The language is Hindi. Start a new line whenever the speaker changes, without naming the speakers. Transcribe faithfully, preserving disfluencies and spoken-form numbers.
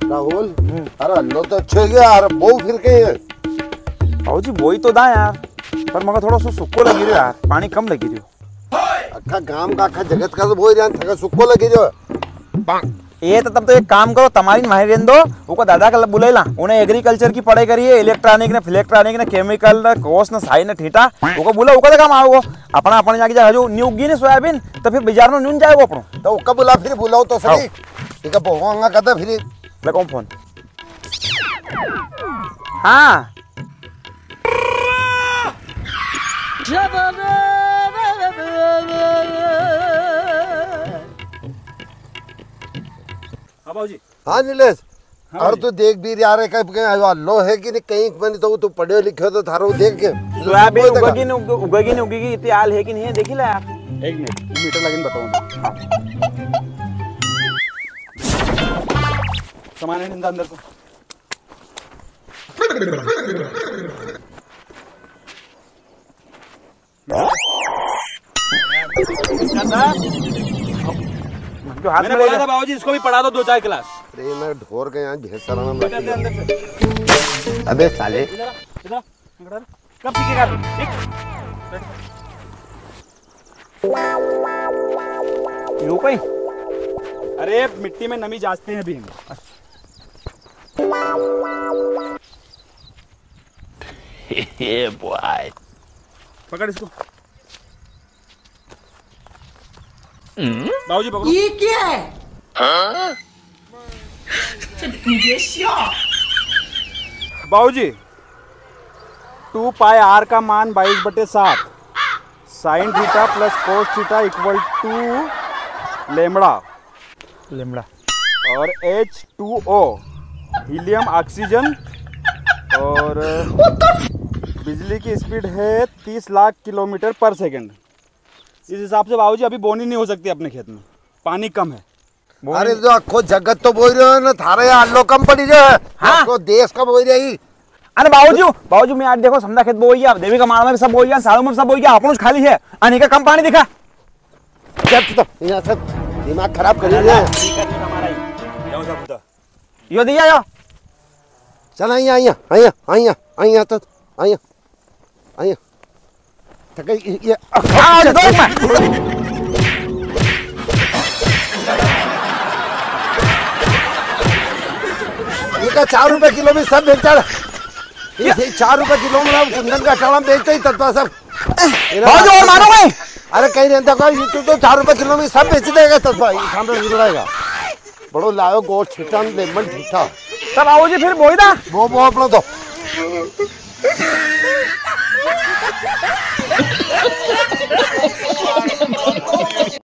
राहुल अरे लो तो अच्छे गया यार बहु फिर के
बाबू जी वही तो दा यार पर मगर थोड़ा सो सुक्को लगी रहो यार पानी कम लगी रहो
अक्खा गांव का अक्खा जगत का तो बोल रहा थका सुक्को लगी जो
ये तो तब तो एक काम करो तमारी माहिर दो वो दादा का बुलेला उन्हें एग्रीकल्चर की पढ़ाई करी है इलेक्ट्रॉनिक ने इलेक्ट्रॉनिक ने केमिकल ने कोर्स ने साई ने ठीटा वो बोला वो काम आओ अपना अपने जाके जा जो न्यू उगी ने सोयाबीन तो फिर बाजार में न्यून जाएगा अपनो
तो ओका बुला फिर बुलाओ तो सही ठीक है बोंगा कदा फिर
लगाओ फोन हाँ
बाबूजी
हाँ नीलेश हाँ और तू देख भी यार कहीं लो है कि नहीं कहीं मैंने तो तू पढ़े लिखे तो थारो देख के
सोयाबीन उगेगी नहीं उगेगी नहीं उगेगी इतनी हाल है कि नहीं है देखी ला यार
एक मिनट मीटर लगे बताऊँ हाँ सामान है अंदर को
जो हाथ
मैंने बोला था बाबूजी इसको भी पढ़ा दो दो चार क्लास
अरे मैं ढोर के यहाँ ढेर सारा नाम
अंदर अंदर से
अबे साले
इधर इधर कब सीखेगा तू
यू कोई
अरे मिट्टी में नमी जांचते हैं अभी हम
ये बॉय
पकड़ इसको बाबूजी पकड़ो
ये क्या है हाँ?
बाबूजी टू पाई आर का मान बाईस बटे सात sine theta plus cos theta equal to lambda
lambda
और H two O helium oxygen और बिजली की स्पीड है तीस लाख किलोमीटर पर सेकंड। इस हिसाब से बाबूजी अभी बोनी नहीं हो सकती अपने खेत में पानी कम है।
अरे जो अखो जगत तो बोल रहे हो ना थारे आलो कम पड़ी जो है
हाँ?
को देश का बोल रही
अरे बाबूजी बाबूजी मैं आज देखो समझा खेत बोई गया देवी का माल में सब बोई गया सालों में सब बोई गया अपन खाली है अने का कम पानी दिखा
जब तो यहाँ सब दिमाग खराब कर रहे हैं
यो दिया यो
चल आइया आइया आइया आइया आइया तो आइया आइया तक ये
आज दो मैं
ये का चार रुपए किलो में सब बेचा ये चार रुपए किलो में कुंदन का अटाला बेचते ही तत्वा सब
बाबूजी और मारो मैं
अरे कहीं रहता का ये तो चार रुपए किलो में सब बेच देगा तत्वा ये सामने जुड़ाएगा बड़ो लायो गोट छिटा लेमन छिटा
तब बाबूजी फिर बोई दा
वो वो अपना तो